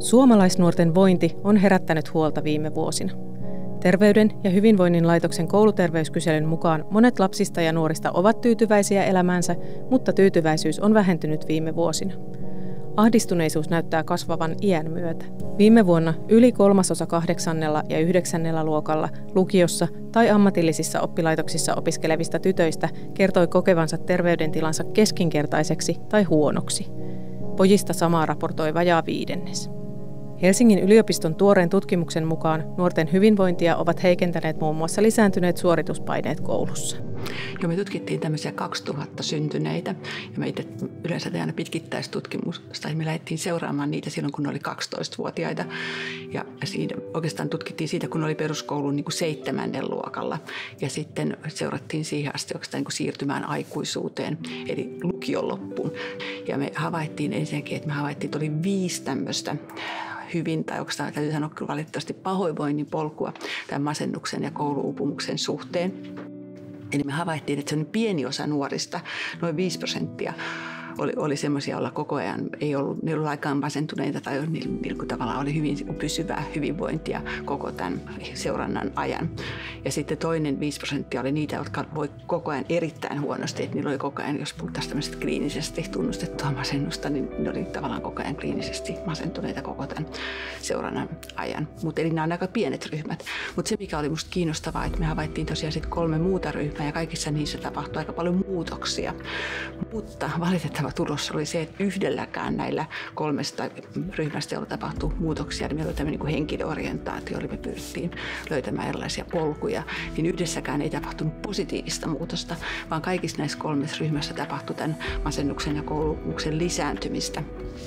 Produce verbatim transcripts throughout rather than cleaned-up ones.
Suomalaisnuorten vointi on herättänyt huolta viime vuosina. Terveyden ja hyvinvoinnin laitoksen kouluterveyskyselyn mukaan monet lapsista ja nuorista ovat tyytyväisiä elämäänsä, mutta tyytyväisyys on vähentynyt viime vuosina. Ahdistuneisuus näyttää kasvavan iän myötä. Viime vuonna yli kolmasosa kahdeksannella ja yhdeksännellä luokalla lukiossa tai ammatillisissa oppilaitoksissa opiskelevista tytöistä kertoi kokevansa terveydentilansa keskinkertaiseksi tai huonoksi. Pojista samaa raportoi vajaa viidennes. Helsingin yliopiston tuoreen tutkimuksen mukaan nuorten hyvinvointia ovat heikentäneet muun muassa lisääntyneet suorituspaineet koulussa. Joo, me tutkittiin tämmöisiä kaksituhatta syntyneitä ja me itse yleensä tehdään pitkittäistutkimusta ja me lähdettiin seuraamaan niitä silloin, kun ne oli kaksitoistavuotiaita. Ja siinä oikeastaan tutkittiin siitä, kun ne oli peruskoulun niin kuin seitsemännen luokalla ja sitten seurattiin siihen asti oikeastaan niin kuin siirtymään aikuisuuteen, eli lukion loppuun. Ja me havaittiin ensinnäkin, että me havaittiin, että oli viisi tämmöistä hyvin, tai oikeastaan täytyy sanoa kyllä valitettavasti pahoinvoinnin polkua tämän masennuksen ja kouluuupumuksen suhteen. Eli me havaittiin, että se on pieni osa nuorista, noin viisi prosenttia, oli, oli semmoisia, joilla koko ajan ei ollut, ne ollut aikaan masentuneita tai niillä, niillä tavallaan oli hyvin pysyvää hyvinvointia koko tämän seurannan ajan. Ja sitten toinen viisi prosenttia oli niitä, jotka voi koko ajan erittäin huonosti, että niillä oli koko ajan, jos puhuttaisiin tämmöisestä kliinisesti tunnustettua masennusta, niin ne oli tavallaan koko ajan kliinisesti masentuneita koko tämän seurannan ajan. Mutta eli nämä on aika pienet ryhmät. Mutta se, mikä oli musta kiinnostavaa, että me havaittiin tosiaan sitten kolme muuta ryhmää ja kaikissa niissä tapahtui aika paljon muutoksia. Mutta valitettavasti tulos oli se, että yhdelläkään näillä kolmesta ryhmästä, joilla tapahtui muutoksia, niin meillä oli tämmöinen niin henkilöorientaatio, eli me pyrittiin löytämään erilaisia polkuja, niin yhdessäkään ei tapahtunut positiivista muutosta, vaan kaikissa näissä kolmessa ryhmässä tapahtui tämän masennuksen ja koulumuksen lisääntymistä.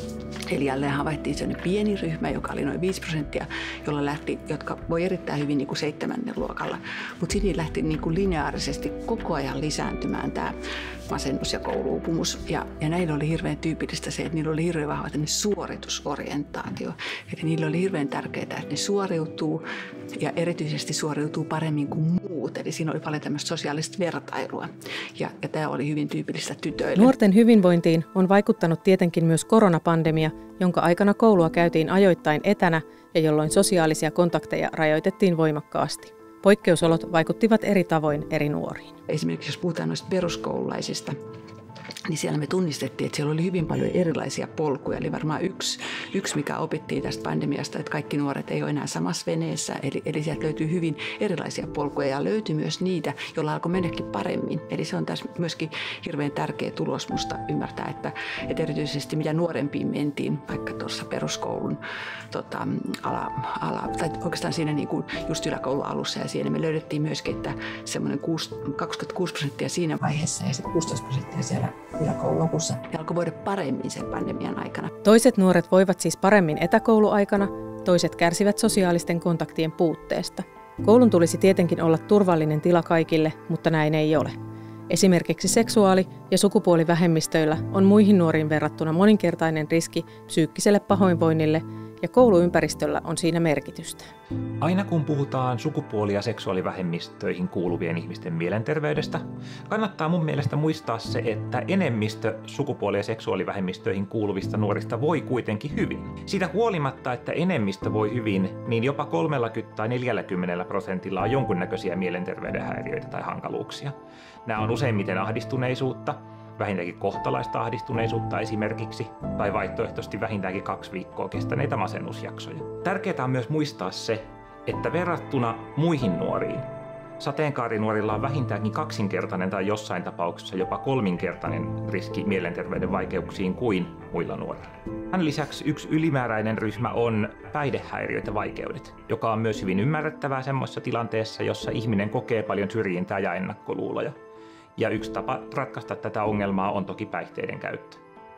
Eli jälleen havaittiin sellainen pieni ryhmä, joka oli noin viisi prosenttia, jolla lähti, jotka voi erittäin hyvin niin kuin seitsemännen luokalla. Mutta siinä lähti niin kuin lineaarisesti koko ajan lisääntymään tämä masennus ja kouluupumus. Ja, ja näillä oli hirveän tyypillistä se, että niillä oli hirveän vahva suoritusorientaatio. Eli niillä oli hirveän tärkeää, että ne suoriutuu ja erityisesti suoriutuu paremmin kuin muut. Eli siinä oli paljon tämmöistä sosiaalista vertailua. Ja, ja tämä oli hyvin tyypillistä tytöille. Nuorten hyvinvointiin on vaikuttanut tietenkin myös koronapandemia, jonka aikana koulua käytiin ajoittain etänä ja jolloin sosiaalisia kontakteja rajoitettiin voimakkaasti. Poikkeusolot vaikuttivat eri tavoin eri nuoriin. Esimerkiksi jos puhutaan noista peruskoululaisista, niin siellä me tunnistettiin, että siellä oli hyvin paljon erilaisia polkuja. Eli varmaan yksi, yksi mikä opittiin tästä pandemiasta, että kaikki nuoret ei ole enää samassa veneessä. Eli, eli sieltä löytyy hyvin erilaisia polkuja ja löytyi myös niitä, joilla alkoi mennäkin paremmin. Eli se on tässä myöskin hirveän tärkeä tulos musta ymmärtää, että, että erityisesti mitä nuorempiin mentiin, vaikka tuossa peruskoulun tota, ala, ala, tai oikeastaan siinä niin kuin just yläkoulun alussa ja siinä me löydettiin myöskin, että semmoinen kaksikymmentäkuusi prosenttia siinä vaiheessa ja sitten kuusitoista prosenttia siellä yläkoulun lopussa. Ja alkoi voida paremmin sen pandemian aikana. Toiset nuoret voivat siis paremmin etäkouluaikana, toiset kärsivät sosiaalisten kontaktien puutteesta. Koulun tulisi tietenkin olla turvallinen tila kaikille, mutta näin ei ole. Esimerkiksi seksuaali- ja sukupuolivähemmistöillä on muihin nuoriin verrattuna moninkertainen riski psyykkiselle pahoinvoinnille, ja kouluympäristöllä on siinä merkitystä. Aina kun puhutaan sukupuoli- ja seksuaalivähemmistöihin kuuluvien ihmisten mielenterveydestä, kannattaa mun mielestä muistaa se, että enemmistö sukupuoli- ja seksuaalivähemmistöihin kuuluvista nuorista voi kuitenkin hyvin. Siitä huolimatta, että enemmistö voi hyvin, niin jopa kolmekymmentä tai neljäkymmentä prosentilla on jonkunnäköisiä mielenterveyden häiriöitä tai hankaluuksia. Nämä on useimmiten ahdistuneisuutta, vähintäänkin kohtalaista ahdistuneisuutta esimerkiksi, tai vaihtoehtoisesti vähintäänkin kaksi viikkoa kestäneitä masennusjaksoja. Tärkeää on myös muistaa se, että verrattuna muihin nuoriin, sateenkaarinuorilla on vähintäänkin kaksinkertainen tai jossain tapauksessa jopa kolminkertainen riski mielenterveyden vaikeuksiin kuin muilla nuorilla. Tämän lisäksi yksi ylimääräinen ryhmä on päihdehäiriöt ja vaikeudet, joka on myös hyvin ymmärrettävää semmoisessa tilanteessa, jossa ihminen kokee paljon syrjintää ja ennakkoluuloja. Ja yksi tapa ratkaista tätä ongelmaa on toki päihteiden käyttö.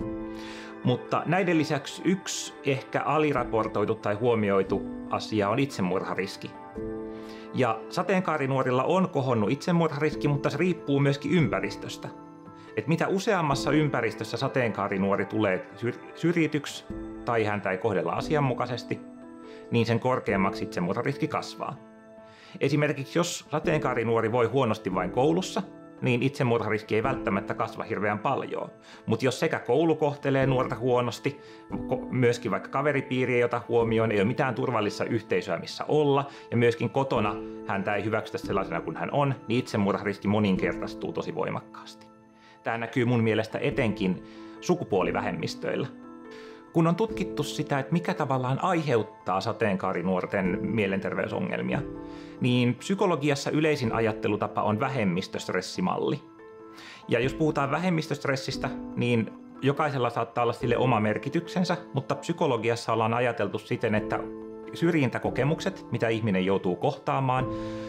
Mutta näiden lisäksi yksi ehkä aliraportoitu tai huomioitu asia on itsemurhariski. Ja sateenkaarinuorilla on kohonnut itsemurhariski, mutta se riippuu myöskin ympäristöstä. Et mitä useammassa ympäristössä sateenkaarinuori tulee syrjityksi tai häntä ei kohdella asianmukaisesti, niin sen korkeammaksi itsemurhariski kasvaa. Esimerkiksi jos sateenkaarinuori voi huonosti vain koulussa, niin itsemurhariski ei välttämättä kasva hirveän paljon. Mutta jos sekä koulu kohtelee nuorta huonosti, myöskin vaikka kaveripiiri ei ota huomioon, ei ole mitään turvallista yhteisöä missä olla, ja myöskin kotona häntä ei hyväksytä sellaisena kuin hän on, niin itsemurhariski moninkertaistuu tosi voimakkaasti. Tämä näkyy mun mielestä etenkin sukupuolivähemmistöillä. Kun on tutkittu sitä, että mikä tavallaan aiheuttaa sateenkaarinuorten mielenterveysongelmia, niin psykologiassa yleisin ajattelutapa on vähemmistöstressimalli. Ja jos puhutaan vähemmistöstressistä, niin jokaisella saattaa olla sille oma merkityksensä, mutta psykologiassa ollaan ajateltu siten, että syrjintäkokemukset, mitä ihminen joutuu kohtaamaan,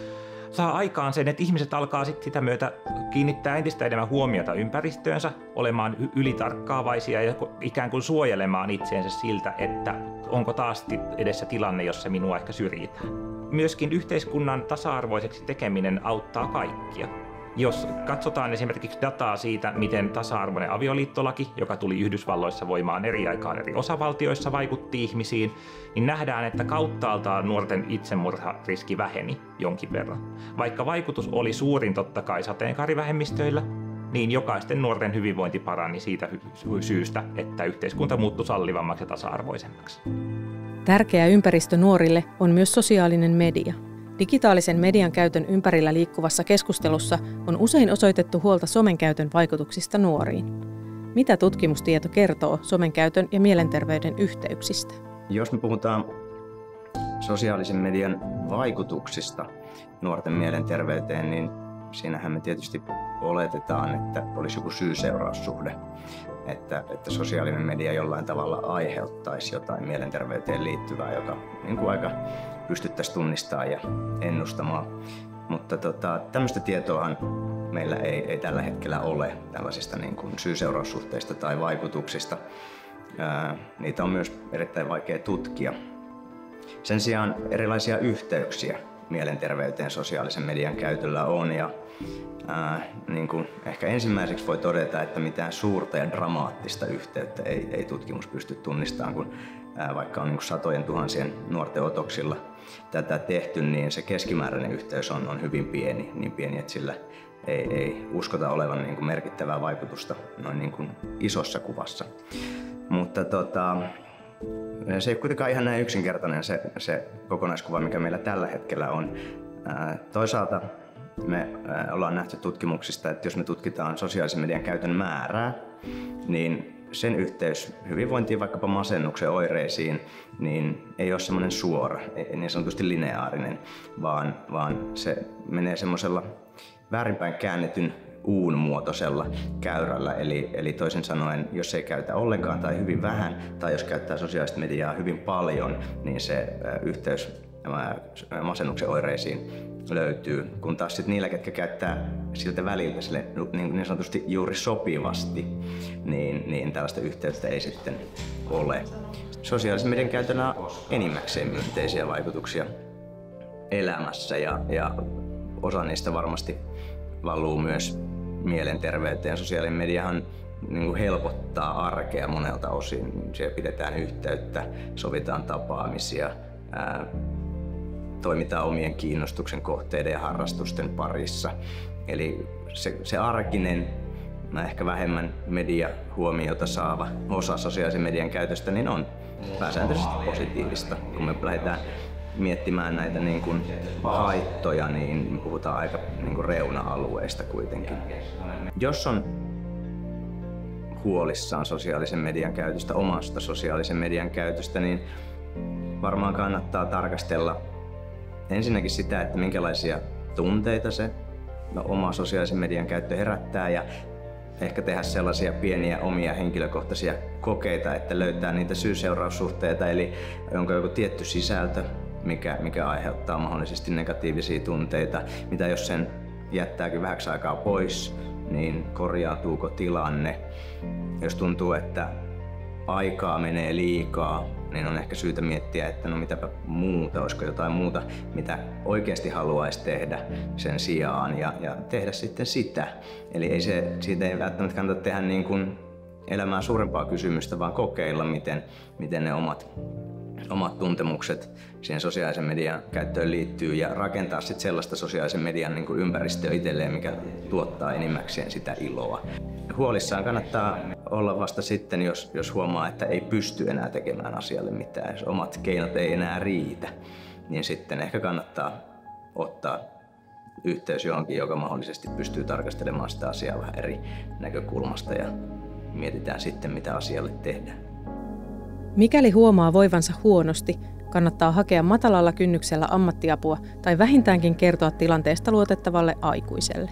saa aikaan sen, että ihmiset alkaa sit sitä myötä kiinnittää entistä enemmän huomiota ympäristöönsä, olemaan ylitarkkaavaisia ja ikään kuin suojelemaan itseensä siltä, että onko taas edessä tilanne, jossa minua ehkä syrjitään. Myöskin yhteiskunnan tasa-arvoiseksi tekeminen auttaa kaikkia. Jos katsotaan esimerkiksi dataa siitä, miten tasa-arvoinen avioliittolaki, joka tuli Yhdysvalloissa voimaan eri aikaan eri osavaltioissa, vaikutti ihmisiin, niin nähdään, että kauttaaltaan nuorten itsemurhariski väheni jonkin verran. Vaikka vaikutus oli suurin totta kai sateenkaarivähemmistöillä, niin jokaisten nuorten hyvinvointi parani siitä syystä, että yhteiskunta muuttui sallivammaksi ja tasa-arvoisemmaksi. Tärkeä ympäristö nuorille on myös sosiaalinen media. Digitaalisen median käytön ympärillä liikkuvassa keskustelussa on usein osoitettu huolta somen käytön vaikutuksista nuoriin. Mitä tutkimustieto kertoo somen käytön ja mielenterveyden yhteyksistä? Jos me puhutaan sosiaalisen median vaikutuksista nuorten mielenterveyteen, niin siinähän me tietysti oletetaan, että olisi joku syy-seuraussuhde. Että, että sosiaalinen media jollain tavalla aiheuttaisi jotain mielenterveyteen liittyvää, joka niin kuin aika pystyttäisiin tunnistamaan ja ennustamaan. Mutta tota, tämmöistä tietoahan meillä ei, ei tällä hetkellä ole tällaisista niin kuin syy-seuraussuhteista tai vaikutuksista. Ää, niitä on myös erittäin vaikea tutkia. Sen sijaan erilaisia yhteyksiä mielenterveyteen sosiaalisen median käytöllä on. Ja, ää, niin kuin ehkä ensimmäiseksi voi todeta, että mitään suurta ja dramaattista yhteyttä ei, ei tutkimus pysty tunnistamaan, kun ää, vaikka on niin kuin satojen tuhansien nuorten otoksilla tätä tehty, niin se keskimääräinen yhteys on, on hyvin pieni, niin pieni, että sillä ei, ei uskota olevan niin kuin merkittävää vaikutusta noin niin kuin isossa kuvassa. Mutta tota, se ei ole kuitenkaan ihan näin yksinkertainen se, se kokonaiskuva, mikä meillä tällä hetkellä on. Ää, toisaalta me ää, ollaan nähty tutkimuksista, että jos me tutkitaan sosiaalisen median käytön määrää, niin sen yhteys hyvinvointiin, vaikkapa masennuksen oireisiin, niin ei ole semmoinen suora, ei niin sanotusti lineaarinen, vaan, vaan se menee semmoisella väärinpäin käännetyn uun muotoisella käyrällä. Eli, eli toisin sanoen, jos ei käytä ollenkaan tai hyvin vähän, tai jos käyttää sosiaalista mediaa hyvin paljon, niin se yhteys masennuksen oireisiin löytyy. Kun taas sit niillä, ketkä käyttää siltä väliltä sille, niin, niin sanotusti juuri sopivasti, niin, niin tällaista yhteyttä ei sitten ole. Sosiaalisen median käytöllä on enimmäkseen myönteisiä vaikutuksia elämässä ja, ja osa niistä varmasti valuu myös mielenterveyteen. Sosiaalinen mediahan niin kuin helpottaa arkea monelta osin. Siellä pidetään yhteyttä, sovitaan tapaamisia, ää, toimitaan omien kiinnostuksen kohteiden ja harrastusten parissa. Eli se, se arkinen, ehkä vähemmän mediahuomiota saava osa sosiaalisen median käytöstä niin on pääsääntöisesti positiivista. Kun me lähdetään miettimään näitä niin kuin haittoja, niin puhutaan aika niin kuin reuna-alueista kuitenkin. Jos on huolissaan sosiaalisen median käytöstä, omasta sosiaalisen median käytöstä, niin varmaan kannattaa tarkastella ensinnäkin sitä, että minkälaisia tunteita se no, oma sosiaalisen median käyttö herättää ja ehkä tehdä sellaisia pieniä omia henkilökohtaisia kokeita, että löytää niitä syy-seuraussuhteita, eli onko joku tietty sisältö, mikä, mikä aiheuttaa mahdollisesti negatiivisia tunteita, mitä jos sen jättääkin vähäksi aikaa pois, niin korjaantuuko tilanne. Jos tuntuu, että aikaa menee liikaa, niin on ehkä syytä miettiä, että no mitäpä muuta, olisiko jotain muuta, mitä oikeasti haluaisi tehdä sen sijaan ja, ja tehdä sitten sitä. Eli ei se, siitä ei välttämättä kannata tehdä niin kuin elämää suurempaa kysymystä, vaan kokeilla, miten, miten ne omat omat tuntemukset siihen sosiaalisen median käyttöön liittyy ja rakentaa sitten sellaista sosiaalisen median niin kuin ympäristöä itselleen, mikä tuottaa enimmäkseen sitä iloa. Huolissaan kannattaa olla vasta sitten, jos, jos huomaa, että ei pysty enää tekemään asialle mitään. Jos omat keinot ei enää riitä, niin sitten ehkä kannattaa ottaa yhteys johonkin, joka mahdollisesti pystyy tarkastelemaan sitä asiaa vähän eri näkökulmasta ja mietitään sitten, mitä asialle tehdään. Mikäli huomaa voivansa huonosti, kannattaa hakea matalalla kynnyksellä ammattiapua tai vähintäänkin kertoa tilanteesta luotettavalle aikuiselle.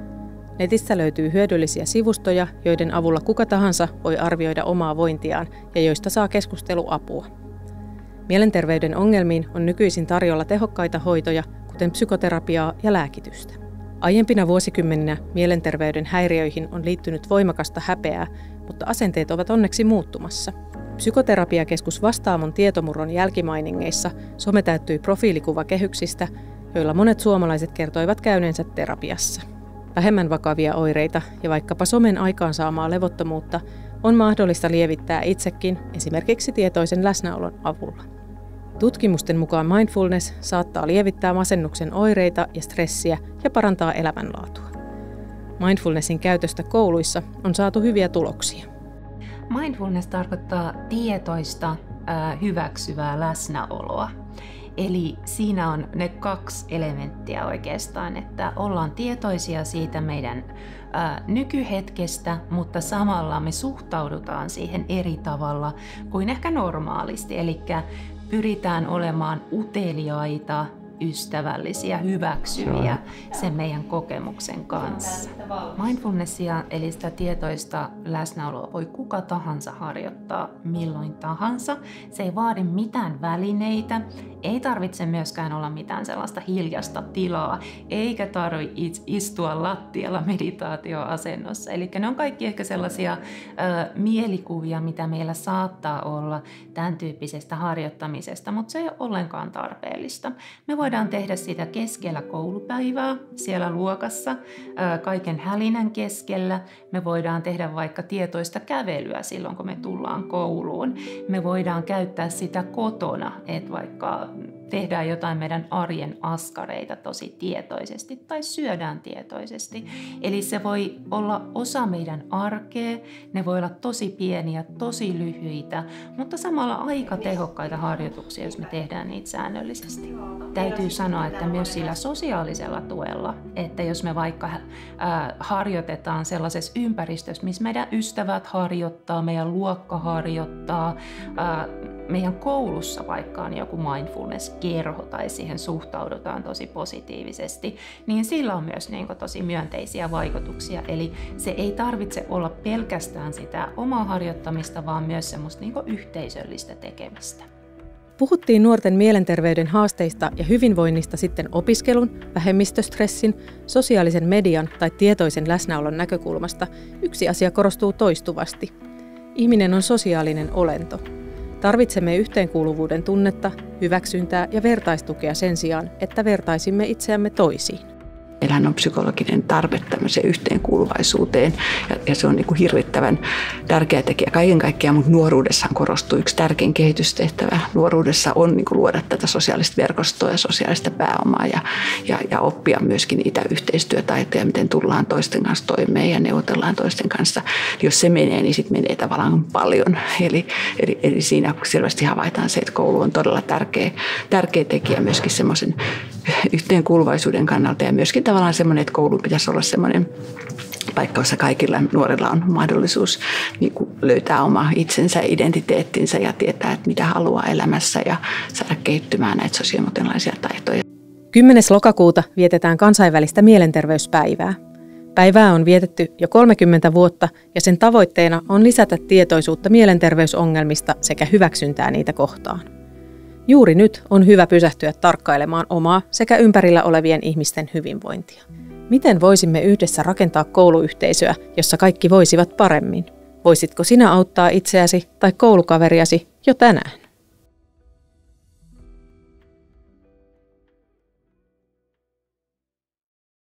Netistä löytyy hyödyllisiä sivustoja, joiden avulla kuka tahansa voi arvioida omaa vointiaan ja joista saa keskusteluapua. Mielenterveyden ongelmiin on nykyisin tarjolla tehokkaita hoitoja, kuten psykoterapiaa ja lääkitystä. Aiempina vuosikymmeninä mielenterveyden häiriöihin on liittynyt voimakasta häpeää, mutta asenteet ovat onneksi muuttumassa. Psykoterapiakeskus Vastaamon tietomurron jälkimainingeissa some täyttyi profiilikuvakehyksistä, joilla monet suomalaiset kertoivat käyneensä terapiassa. Vähemmän vakavia oireita ja vaikkapa somen aikaansaamaa levottomuutta on mahdollista lievittää itsekin esimerkiksi tietoisen läsnäolon avulla. Tutkimusten mukaan mindfulness saattaa lievittää masennuksen oireita ja stressiä ja parantaa elämänlaatua. Mindfulnessin käytöstä kouluissa on saatu hyviä tuloksia. Mindfulness tarkoittaa tietoista, äh, hyväksyvää läsnäoloa. Eli siinä on ne kaksi elementtiä oikeastaan, että ollaan tietoisia siitä meidän ää, nykyhetkestä, mutta samalla me suhtaudutaan siihen eri tavalla kuin ehkä normaalisti. Eli pyritään olemaan uteliaita, ystävällisiä, hyväksyviä sen meidän kokemuksen kanssa. Mindfulnessia, eli sitä tietoista läsnäoloa, voi kuka tahansa harjoittaa milloin tahansa. Se ei vaadi mitään välineitä, ei tarvitse myöskään olla mitään sellaista hiljasta tilaa, eikä tarvitse istua lattialla meditaatioasennossa. Eli ne on kaikki ehkä sellaisia ö, mielikuvia, mitä meillä saattaa olla tämän tyyppisestä harjoittamisesta, mutta se ei ole ollenkaan tarpeellista. Me voidaan tehdä sitä keskellä koulupäivää, siellä luokassa, ö, kaiken hälinän keskellä. Me voidaan tehdä vaikka tietoista kävelyä silloin, kun me tullaan kouluun. Me voidaan käyttää sitä kotona, että vaikka tehdään jotain meidän arjen askareita tosi tietoisesti tai syödään tietoisesti. Eli se voi olla osa meidän arkea, ne voi olla tosi pieniä, tosi lyhyitä, mutta samalla aika tehokkaita harjoituksia, jos me tehdään niitä säännöllisesti. Täytyy sanoa, että myös sillä sosiaalisella tuella, että jos me vaikka äh, harjoitetaan sellaisessa ympäristössä, missä meidän ystävät harjoittaa, meidän luokka harjoittaa, äh, meidän koulussa vaikka on joku mindfulness-kerho tai siihen suhtaudutaan tosi positiivisesti, niin sillä on myös niin kuin tosi myönteisiä vaikutuksia. Eli se ei tarvitse olla pelkästään sitä omaa harjoittamista, vaan myös semmoista niin kuin yhteisöllistä tekemistä. Puhuttiin nuorten mielenterveyden haasteista ja hyvinvoinnista sitten opiskelun, vähemmistöstressin, sosiaalisen median tai tietoisen läsnäolon näkökulmasta. Yksi asia korostuu toistuvasti. Ihminen on sosiaalinen olento. Tarvitsemme yhteenkuuluvuuden tunnetta, hyväksyntää ja vertaistukea sen sijaan, että vertaisimme itseämme toisiin. Meillähän on psykologinen tarve tämmöiseen yhteenkuuluvaisuuteen ja, ja se on niin kuin hirvittävän tärkeä tekijä kaiken kaikkiaan, mutta nuoruudessahan korostuu yksi tärkein kehitystehtävä. Nuoruudessa on niin kuin luoda tätä sosiaalista verkostoa ja sosiaalista pääomaa ja, ja, ja oppia myöskin niitä yhteistyötaitoja, miten tullaan toisten kanssa toimeen ja neuvotellaan toisten kanssa. Jos se menee, niin sitten menee tavallaan paljon. Eli, eli, eli siinä selvästi havaitaan se, että koulu on todella tärkeä, tärkeä tekijä myöskin semmoisen yhteenkuuluvaisuuden kannalta ja myöskin tavallaan semmoinen, että koulu pitäisi olla semmoinen paikka, jossa kaikilla nuorilla on mahdollisuus niin kuin löytää oma itsensä, identiteettinsä ja tietää, että mitä haluaa elämässä ja saada kehittymään näitä sosioemotionaalisia taitoja. kymmenes lokakuuta vietetään kansainvälistä mielenterveyspäivää. Päivää on vietetty jo kolmekymmentä vuotta ja sen tavoitteena on lisätä tietoisuutta mielenterveysongelmista sekä hyväksyntää niitä kohtaan. Juuri nyt on hyvä pysähtyä tarkkailemaan omaa sekä ympärillä olevien ihmisten hyvinvointia. Miten voisimme yhdessä rakentaa kouluyhteisöä, jossa kaikki voisivat paremmin? Voisitko sinä auttaa itseäsi tai koulukaveriasi jo tänään?